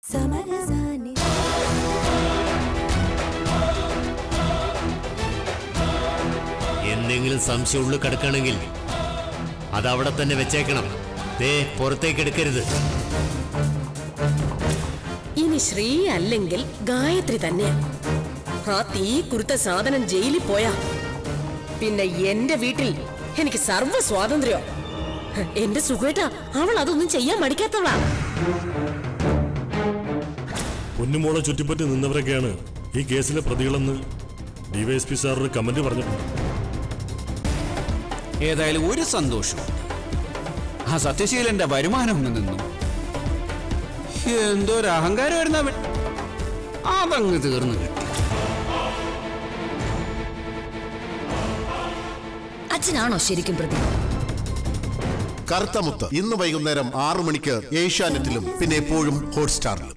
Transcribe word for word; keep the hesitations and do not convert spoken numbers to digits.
എന്തെങ്കിലും സംശയം ഉള്ളിൽ കിടക്കണമെങ്കിൽ അത് അവിടെ തന്നെ വെച്ചേക്കണം. ദേ പുറത്തേക്ക് എടുക്കരുത്. ഇനി ശ്രീ അല്ലെങ്കിൽ ഗായത്രി തന്നെ ആ തീ കുരുത്ത സാധനം ജയിലിൽ പോയാ പിന്നെ എന്റെ വീട്ടിൽ എനിക്ക് സർവ്വ സ്വാതന്ത്ര്യം. എന്റെ സുഖേട്ട അവൾ അതൊന്നും ചെയ്യാൻ മടിക്കാത്തവളാ. പൊന്നുമോളെ ചുറ്റിപ്പറ്റി നിന്നവരൊക്കെയാണ് ഈ കേസിലെ പ്രതികളെന്ന് ഡിവൈഎസ്പി സാർ ഒരു കമന്റ് പറഞ്ഞിട്ടുണ്ട്. ഏതായാലും ഒരു സന്തോഷം, ആ സത്യശീലന്റെ വരുമാനം നിന്നു. എന്തോ ഒരു അഹങ്കാരം വരുന്ന അതങ്ങ് തീർന്നു കിട്ടി. അച്ഛനാണോ ശരിക്കും പ്രതി? കറുത്തമുത്ത് ഇന്ന് വൈകുന്നേരം ആറു മണിക്ക് ഏഷ്യാനെറ്റിലും പിന്നെ എപ്പോഴും ഹോട്ട്സ്റ്റാറിലും.